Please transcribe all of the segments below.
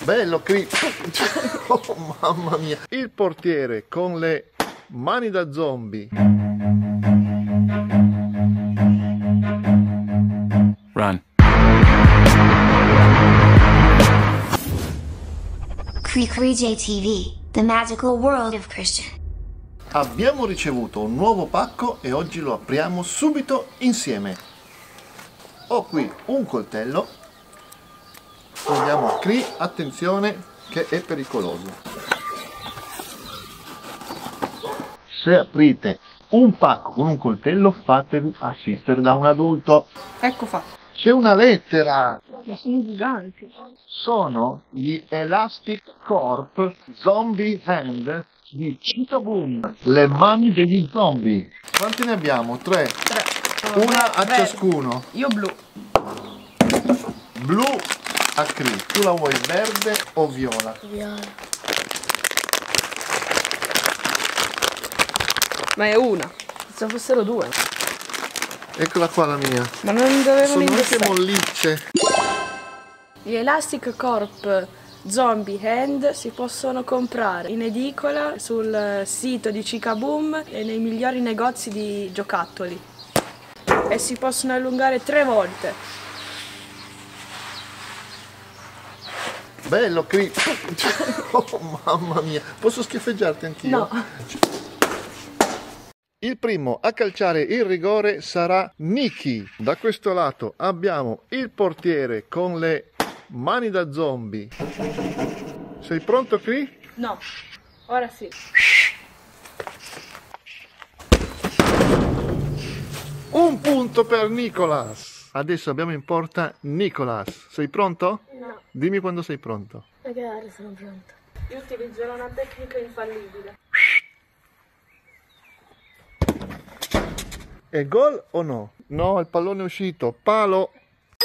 Bello qui. Oh, mamma mia. Il portiere con le mani da zombie. Run. CreekReJTV, the magical world of Christian. Abbiamo ricevuto un nuovo pacco e oggi lo apriamo subito insieme. Ho qui un coltello. Togliamo a Cree, attenzione che è pericoloso. Se aprite un pacco con un coltello, fatevi assistere da un adulto. Ecco fatto. C'è una lettera. Sono giganti. Sono gli Elastic Corp Zombie Hand di Chikaboom, le mani degli zombie. Quanti ne abbiamo? Tre. Una a ciascuno. Io blu. Blu a Cree. Tu la vuoi verde o viola? Viola. Ma è una. Se fossero due. Eccola qua la mia. Ma non dovevano Sono anche indossare. mollicce. Gli Elastic Corp Zombie Hand si possono comprare in edicola sul sito di Chikaboom e nei migliori negozi di giocattoli. E si possono allungare 3 volte. Bello Cree. Oh, mamma mia. Posso schiaffeggiarti anch'io? No. Il primo a calciare il rigore sarà Nicky. Da questo lato abbiamo il portiere con le mani da zombie. Sei pronto, Cree? No. Ora sì. Un punto per Nicolas. Adesso abbiamo in porta Nicolas. Sei pronto? No. Dimmi quando sei pronto. Magari sono pronta. Io utilizzerò una tecnica infallibile. È gol o no? No, il pallone è uscito. Palo.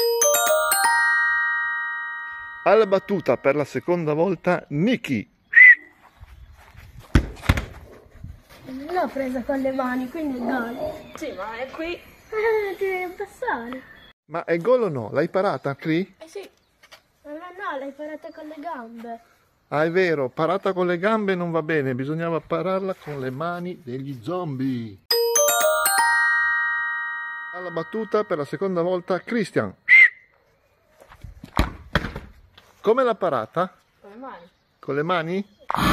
Alla battuta per la seconda volta Nicky. L'ho presa con le mani, quindi è gol. Sì, ma è qui. Ti devi passare. Ma è gol o no? L'hai parata, Cree? Eh sì. Ma no, l'hai parata con le gambe. Ah, è vero, parata con le gambe non va bene, bisognava pararla con le mani degli zombie. Alla battuta per la seconda volta Christian. Come l'ha parata? Con le mani. Con le mani?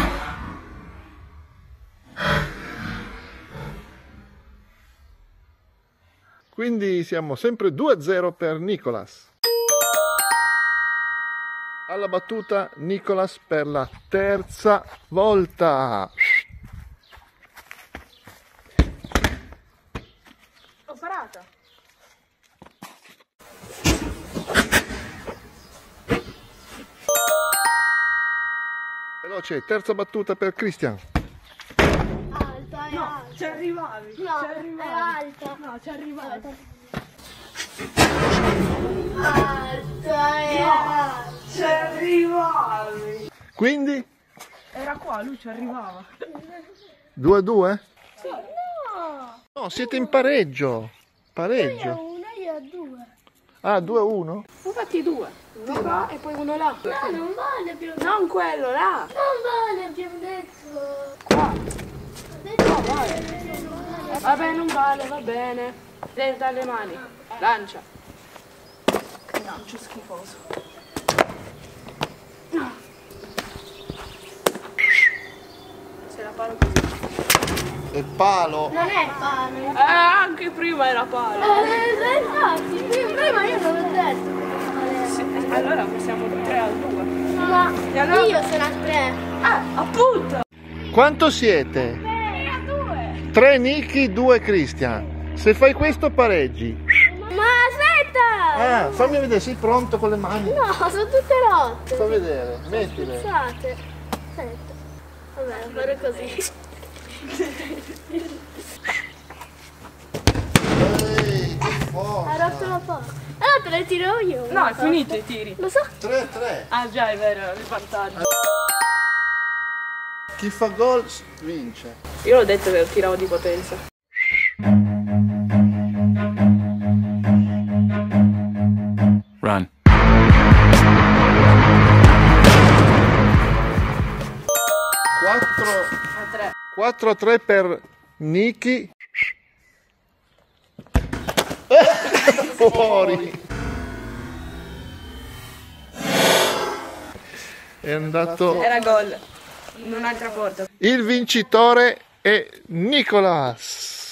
Quindi siamo sempre 2-0 per Nicolas. Alla battuta Nicolas per la terza volta. L'ho parata. Veloce, terza battuta per Christian. Alta, è No, alta. ci arrivavi. No, ci è arrivavi. alta. No, ci arrivavi. Alta, è alta. Ci arrivavi. Quindi Era qua, lui ci arrivava. 2-2? No, No, siete in pareggio. Pareggio. una io ho due. Ah, 2-1? Infatti 2. Uno qua e poi uno là. No, non vale, abbiamo detto. Non quello là. Non vale, abbiamo detto. Qua. Ho detto No, vale. Vabbè, non vale, va bene. Devi dare le mani. Lancia. Che lancio schifoso. Se la palo così. E palo. Non è pane. Anche prima era palo. Infatti, prima io non l'ho detto. Sì, allora siamo 3-2. Ma E allora? io sono a 3. Appunto. Quanto siete? 3-2. 3 Nicky, 2 Christian. Se fai questo pareggi. Ma aspetta! Ah, fammi vedere, sei pronto con le mani? No, sono tutte rotte. Fa vedere, mettile. Scusate. Aspetta. Vabbè, fare così. Ehi, che Ha forza. rotto la porta. Allora te le tiro io. No, è finito i tiri. Lo so. 3-3. Ah già, è vero, il vantaggio. Chi fa gol vince. Io l'ho detto che tiravo di potenza. Run. 4-3. 4-3 per Niki. Fuori. È andato. Era gol. In un'altra porta. Il vincitore è Nicolas.